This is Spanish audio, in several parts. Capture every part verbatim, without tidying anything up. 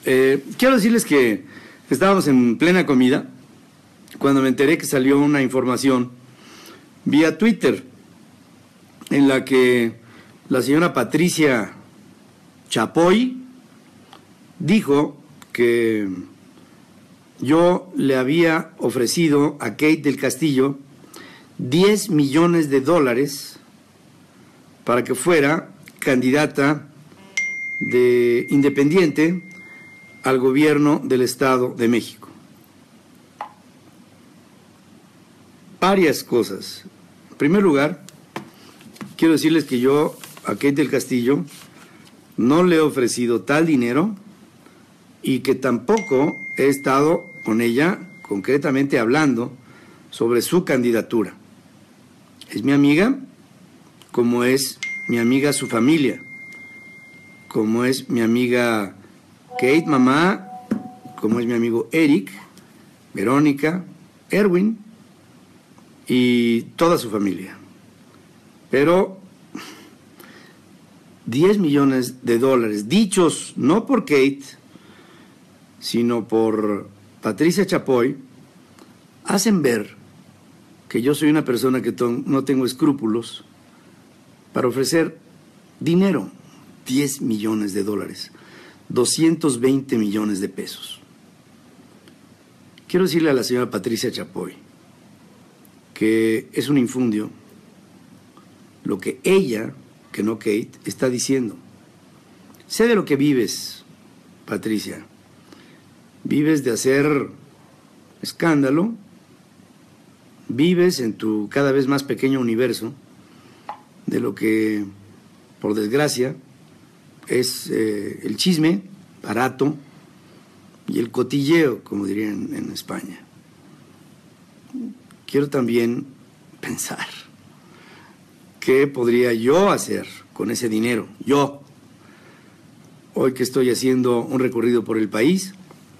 Eh, quiero decirles que estábamos en plena comida cuando me enteré que salió una información vía Twitter en la que la señora Patricia Chapoy dijo que yo le había ofrecido a Kate del Castillo diez millones de dólares para que fuera candidata de independiente al gobierno del Estado de México. Varias cosas. En primer lugar, quiero decirles que yo a Kate del Castillo no le he ofrecido tal dinero y que tampoco he estado con ella concretamente hablando sobre su candidatura. Es mi amiga, como es mi amiga su familia, como es mi amiga Kate, mamá, como es mi amigo Eric, Verónica, Erwin y toda su familia. Pero diez millones de dólares, dichos no por Kate, sino por Patricia Chapoy, hacen ver que yo soy una persona que no tengo escrúpulos para ofrecer dinero, diez millones de dólares, doscientos veinte millones de pesos. Quiero decirle a la señora Patricia Chapoy que es un infundio lo que ella, que no Kate, está diciendo. Sé de lo que vives, Patricia. Vives de hacer escándalo, vives en tu cada vez más pequeño universo de lo que, por desgracia, es eh, el chisme barato y el cotilleo, como dirían en España. Quiero también pensar qué podría yo hacer con ese dinero, yo, hoy que estoy haciendo un recorrido por el país,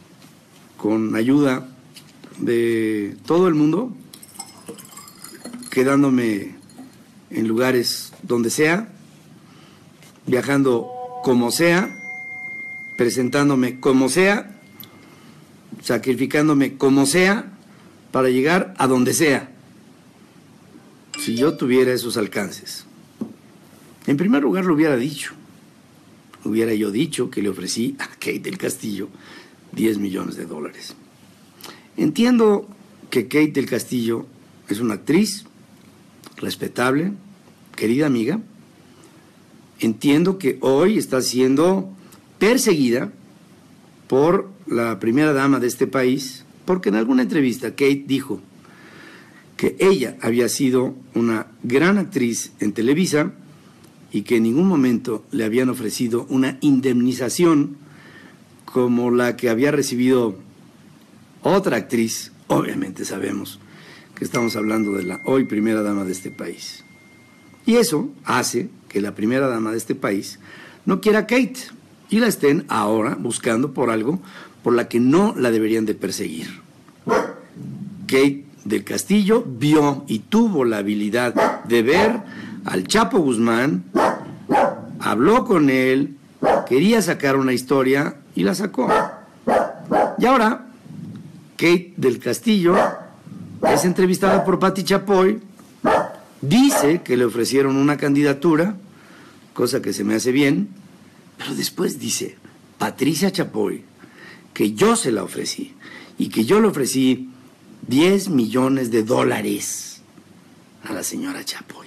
con ayuda de todo el mundo, quedándome en lugares donde sea, viajando como sea, presentándome como sea, sacrificándome como sea, para llegar a donde sea, si yo tuviera esos alcances. En primer lugar lo hubiera dicho, hubiera yo dicho que le ofrecí a Kate del Castillo diez millones de dólares. Entiendo que Kate del Castillo es una actriz respetable, querida amiga. Entiendo que hoy está siendo perseguida por la primera dama de este país, porque en alguna entrevista Kate dijo que ella había sido una gran actriz en Televisa y que en ningún momento le habían ofrecido una indemnización como la que había recibido otra actriz. Obviamente sabemos que estamos hablando de la hoy primera dama de este país. Y eso hace que la primera dama de este país no quiera a Kate y la estén ahora buscando por algo por la que no la deberían de perseguir. Kate del Castillo vio y tuvo la habilidad de ver al Chapo Guzmán, habló con él, quería sacar una historia y la sacó. Y ahora Kate del Castillo es entrevistada por Pati Chapoy, dice que le ofrecieron una candidatura, cosa que se me hace bien, pero después dice Patricia Chapoy que yo se la ofrecí y que yo le ofrecí diez millones de dólares a la señora Chapoy.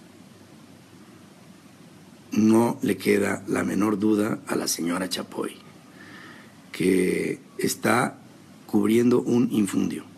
No le queda la menor duda a la señora Chapoy que está cubriendo un infundio.